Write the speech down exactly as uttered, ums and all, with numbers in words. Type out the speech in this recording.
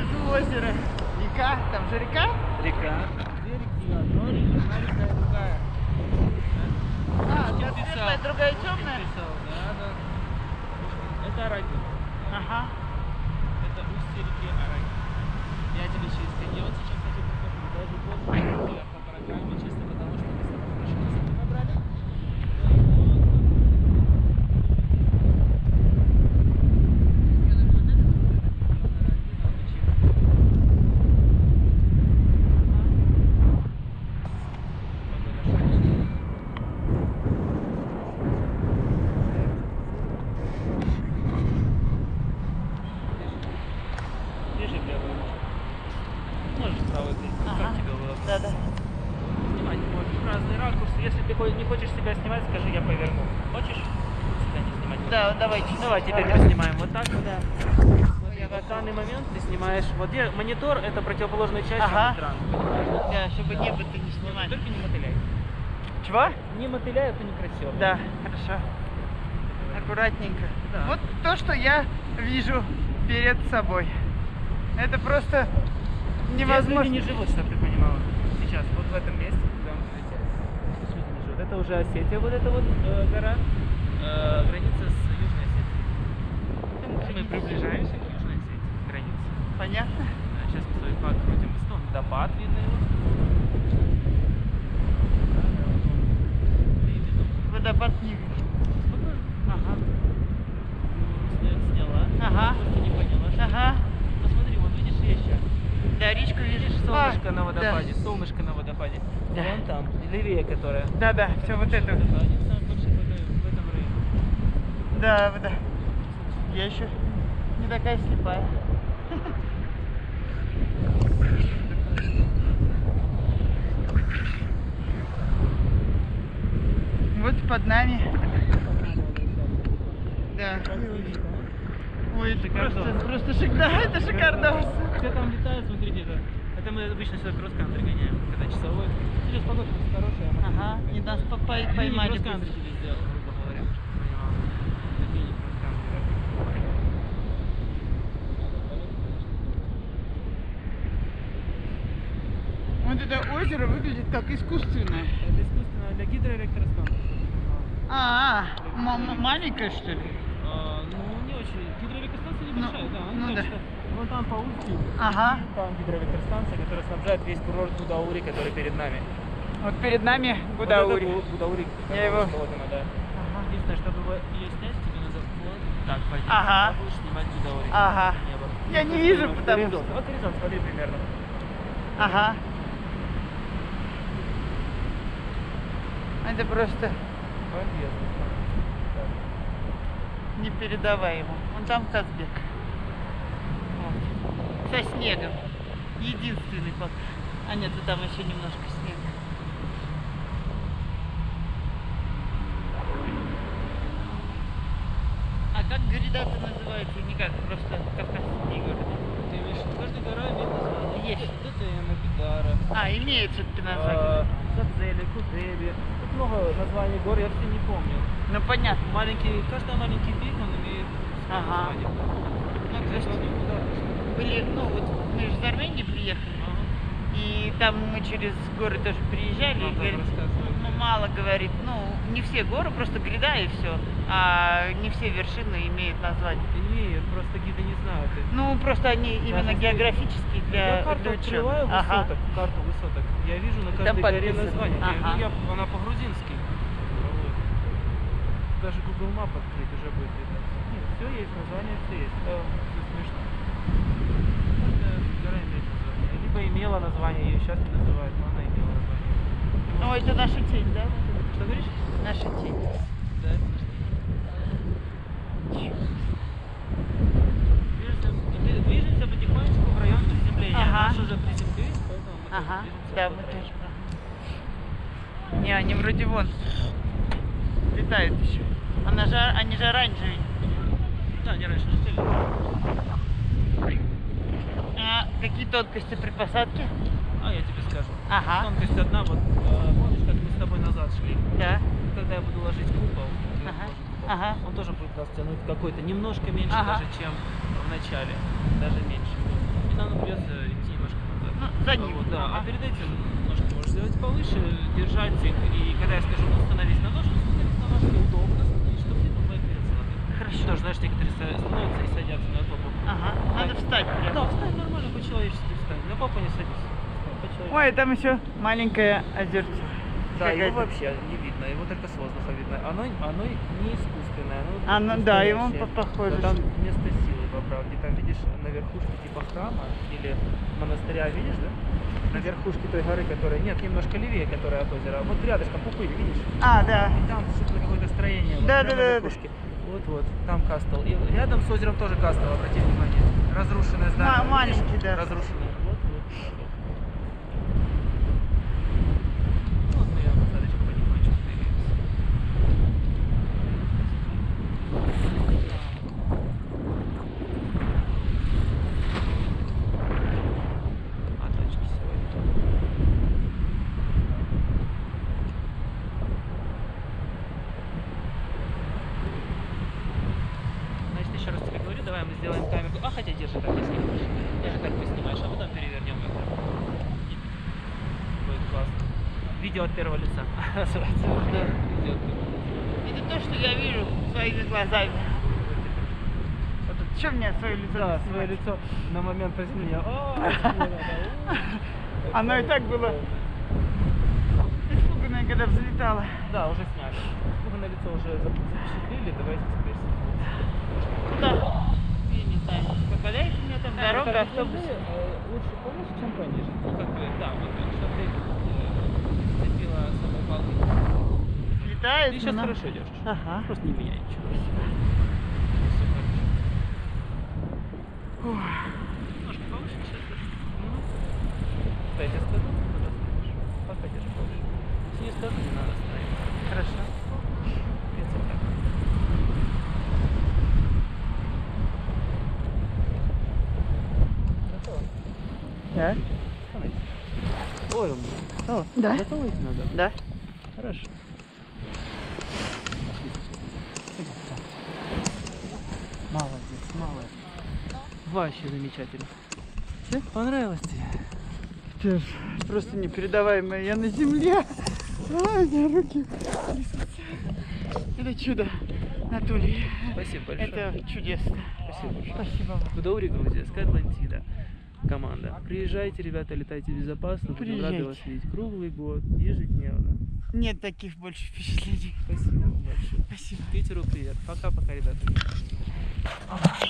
внизу озеро. Река, там же река? Река. Две реки, одна река, одна река и другая. А, Пушкин одна писал, светлая, другая Пушкин темная? писал, да, да. Пушкин. Это Аракин. Ага. Это устье реки Аракин. Я тебе через каньон сейчас хочу покажу. Даже после по программе, чисто потому что мы с тобой машину с собой набрали. Да, да. Снимать можешь разные ракурсы. Если ты не хочешь себя снимать, скажи, я поверну. Хочешь себя не снимать? Да, давайте. Давай теперь мы снимаем вот так вот. Да. Вот я в данный момент ты снимаешь. Вот где монитор, это противоположная часть, Ага. чем экран. Да, чтобы небо-то не снимать. Только не мотыляй. Чего? Не мотыляй, это некрасиво. Да, хорошо. Аккуратненько. Да. Вот то, что я вижу перед собой. Это просто невозможно. Здесь люди не живут, чтобы ты понимала. Сейчас, вот в этом месте, куда мы прилетели. Здесь люди не живут. Это уже Осетия, вот эта вот э, гора, э, граница с Южной Осетией. Мы приближаемся к Южной Осетии, границе. Понятно? Да, сейчас мы свой флаг крутим. И снова водопад видно его. Водопад не вижу. Ага. Сняла. Ага. Просто не поняла, что. Ага. Посмотри, вот видишь речка. Да, речку Видишь видишь. солнышко А, на водопаде, да. солнышко на водопаде. Да. Вон там, левее которая. Да, да, все вот это. Один самый большой водоем в этом районе. Да, да. Я еще не такая слепая. Вот под нами. Да. Ой, это просто, просто шик, да, это шикардос. Все там летают, смотрите, это, это мы обычно сюда кросс-кантри гоняем, когда часовой. Сейчас погода хорошая. Ага, и нас попай, Мини поймали. кросс-кантри тебе сделал, грубо говоря, чтобы ты понимал. Это мини кросс-кантри. Вот это озеро выглядит как искусственное. Это искусственно для гидроэлектростанции. А, -а, -а. маленькая что ли? А, ну, не очень. Гидроэлектростанция небольшая, Ну, да. ну Ну, да. что, вон там по устью. Ага. Там гидроэлектростанция, которая снабжает весь курорт Гудаури, который перед нами. Вот перед нами Гудаури. Вот это Гудаури. Я его- Болотина, да. Ага. Единственное, чтобы его ее снять, тебе надо вот так пойти. Ага. Ты будешь снимать Гудаури. Ага. Небо. Я не вижу, Вот потому горизонт. что- Вот горизонт, смотри примерно. Ага. Это просто Бомбезно. непередаваемо. Вон там Казбек. Вот. Со снегом. Единственный пока. А нет, и там еще немножко снега. А как гряда-то называется? Никак, просто Кавказские горы. Ты имеешь в виду, каждая гора имеет название. Есть. Дедема, Бидара. А, имеет все-таки А, название. Садзели, Кудеби. Тут много названий гор, я все не помню. Ну понятно. Маленький, каждый маленький пик, он имеет свое Ага. название. Ну, Из то есть этого никуда. были, ну вот мы же из Армении приехали. Ага. И там мы через горы тоже приезжали, Ну, и там говорит, рассказывали. ну, мало говорит, ну, не все горы, просто гряда и все, а не все вершины имеют название. Имеют, просто гиды не знают их. Ну, просто они именно Даже географические для, Я карту для учебы. открываю Ага. высоток, карту высоток. Я вижу на Там каждой горе подписано. название. Я- Ага. ну, я, она по-грузински. Вот. Даже Google Map открыть уже будет видно. Нет, все есть, название все есть. Это все смешно. Каждая гора имеет название. Либо имела название, ее сейчас не называют, но она имела название. Ну, это наша тень, да? Что говоришь? Наша тень. Да, это наш Движемся, дви- движемся потихонечку в район приземления. Ага. Наш уже приземлились, поэтому мы Ага, тоже движемся да, по мы траектории. тоже. Ага. Не, они вроде вон летают еще. Она же, они же оранжевые. Да, они раньше летели. А какие тонкости при посадке? А, я тебе скажу. Ага. Тонкость одна, вот э, помнишь, как мы с тобой назад шли? Да. Когда я буду ложить купол, я Ага. ложу купол, Ага. он тоже будет нас тянуть какой-то немножко меньше Ага. даже, чем в начале. Даже меньше. И нам, например, За ним. Вот, да, Ага. а перед этим ножки можешь сделать повыше, держать их, и когда я скажу, ну, становись на ножку, становись на ножке удобно, и чтобы где-то мои перец надо. Хорошо. Тоже, знаешь, некоторые ста- становятся и садятся на попу. Ага, надо встать прямо. Да, встань нормально, по-человечески встань. На попу не садись. Встань по-человечески. Ой, там еще маленькое озерце. Да, его Какая-то. вообще не видно, его только с воздуха видно. Оно, оно не искусственное, оно Оно, да, ему настоящее. по- похоже. Но там место силы, по правде. Там, видишь, на верхушке типа храма или монастыря, видишь, да? На верхушке той горы, которая... Нет, немножко левее, которая от озера. Вот рядышком пупырь, видишь? А, да. И там что-то какое-то строение. Вот, Да, прямо да, на да, да. верхушке. Вот-вот, там кастел. И рядом с озером тоже кастел, обрати внимание. Разрушенное здание. Ма- видишь? маленький, да. Разрушенное. Вот-вот. Вот мы посадочку потихонечку двигаемся. А точки сегодня. Значит, еще раз тебе говорю, давай мы сделаем камеру. А, хотя держи так, если хочешь. Держи так, поснимаешь, а потом перевернем его. Будет классно. Видео от первого лица. Называется. Да. Видео от первого лица. Это то, что я вижу своими глазами. Что мне свое лицо? Да, не свое снимать? лицо на момент приземления. Оно и так было испуганное, когда взлетало. Да, уже сняли. Сколько на лицо уже запечатлели, давайте теперь снимем. Куда? Я не знаю. Попадается мне там дорога, автобус. Лучше повыше, чем пониже. Ну, как бы, да, вот, чтобы ты э, сцепила самой палкой. Летает. Ты сейчас но- хорошо держишь. Ага. Просто не меняй ничего. Всё хорошо. Немножко повыше сейчас держи. Ну. Стой, я скажу, туда ставишь. Пока держи повыше. Если не скажу, не надо ставить. Хорошо. Принцип так. Готово? Да? Становись. Ой, умница. О, Да. готово идти надо? Да. Хорошо. Молодец, молодец. Вообще замечательно. Всё? Понравилось тебе? Это ж просто непередаваемое. Я на земле. Ай, у меня руки трясутся. Это чудо, Анатолий. Спасибо большое. Это чудесно. Спасибо большое. Спасибо вам. Гудаури, Грузия, Скатлантида. Команда. Приезжайте, ребята, летайте безопасно. Будем рады вас Приезжайте. видеть круглый год, ежедневно. Нет таких больше впечатлений. Спасибо вам большое. Спасибо. Питеру привет. Пока-пока, ребята.